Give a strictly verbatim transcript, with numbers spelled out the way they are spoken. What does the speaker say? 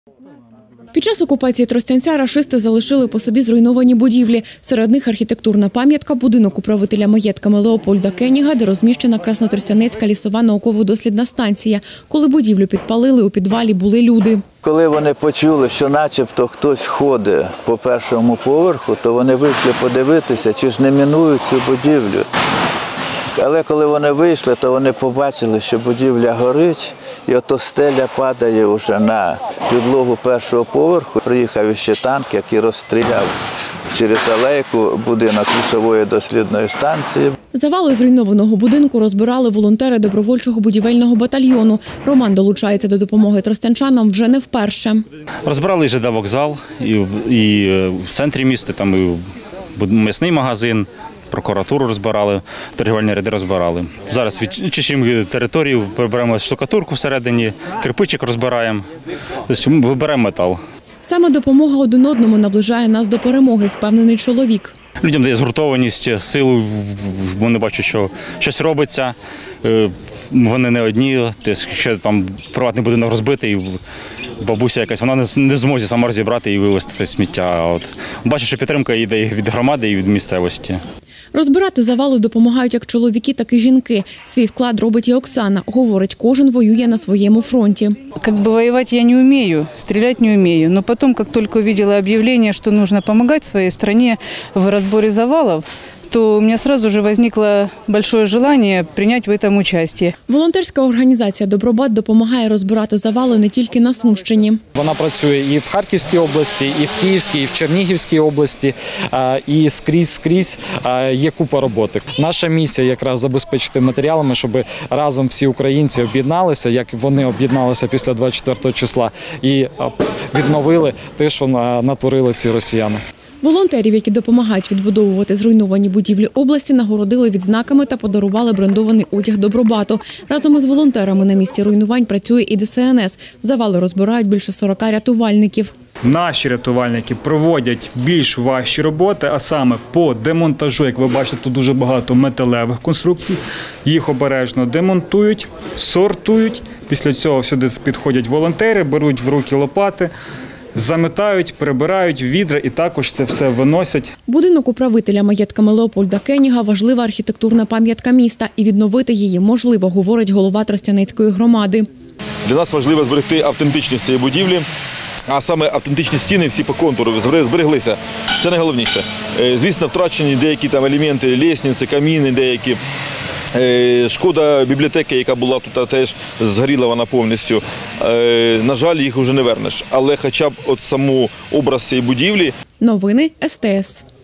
Під час окупації Тростянця рашисти залишили по собі зруйновані будівлі. Серед них архітектурна пам'ятка, будинок управителя маєтками Леопольда Кеніга, де розміщена Краснотростянецька лісова науково-дослідна станція. Коли будівлю підпалили, у підвалі були люди. Коли вони почули, що начебто хтось ходить по першому поверху, то вони вийшли подивитися, чи ж не мінують цю будівлю. Але коли вони вийшли, то вони побачили, що будівля горить, і ото стеля падає вже на підлогу першого поверху. Приїхав ще танк, який розстріляв через алейку будинок лісової дослідної станції. Завали зруйнованого будинку розбирали волонтери добровольчого будівельного батальйону. Роман долучається до допомоги тростянчанам вже не вперше. Розбирали ЖД вокзал, і, і в центрі міста, там і м'ясний магазин, прокуратуру розбирали, торгівельні ряди розбирали. Зараз відчищуємо територію, приберемо штукатурку всередині, кирпичик розбираємо, тобто виберемо метал. Саме допомога один одному наближає нас до перемоги, впевнений чоловік. Людям дає згуртованість, силу, вони бачать, що щось робиться, вони не одні, якщо там приватний будинок розбитий, бабуся якась, вона не в змозі сама розібрати і вивезти сміття. От. Бачу, що підтримка йде від громади і від місцевості. Розбирати завали допомагають як чоловіки, так і жінки. Свій вклад робить і Оксана. Говорить, кожен воює на своєму фронті. Как бы воевать я не умею, стрелять не умею. Но потом, как только увидела объявление, что нужно помогать своей стране в разборе завалов, то у меня сразу же возникло большое желание принять в этом участие. Волонтерська організація «Добробат» допомагає розбирати завали не тільки на Сумщині. Вона працює і в Харківській області, і в Київській, і в Чернігівській області, і скрізь-скрізь є купа роботи. Наша місія якраз забезпечити матеріалами, щоб разом всі українці об'єдналися, як вони об'єдналися після двадцять четвертого числа, і відновили те, що натворили ці росіяни. Волонтерів, які допомагають відбудовувати зруйновані будівлі області, нагородили відзнаками та подарували брендований одяг Добробату. Разом із волонтерами на місці руйнувань працює і Де Ес Ен Ес. Завали розбирають більше сорока рятувальників. Наші рятувальники проводять більш важчі роботи, а саме по демонтажу, як ви бачите, тут дуже багато металевих конструкцій. Їх обережно демонтують, сортують. Після цього сюди підходять волонтери, беруть в руки лопати, заметають, прибирають відра і також це все виносять. Будинок управителя маєтками Леопольда Кеніга – важлива архітектурна пам'ятка міста. І відновити її можливо, говорить голова Тростянецької громади. Для нас важливо зберегти автентичність цієї будівлі, а саме автентичні стіни всі по контуру збереглися. Це найголовніше. Звісно, втрачені деякі там елементи, лісниці, каміни деякі. Шкода бібліотеки, яка була тут, теж згоріла вона повністю. На жаль, їх вже не вернеш. Але хоча б от саму образ цієї будівлі. Новини Ес Те Ес.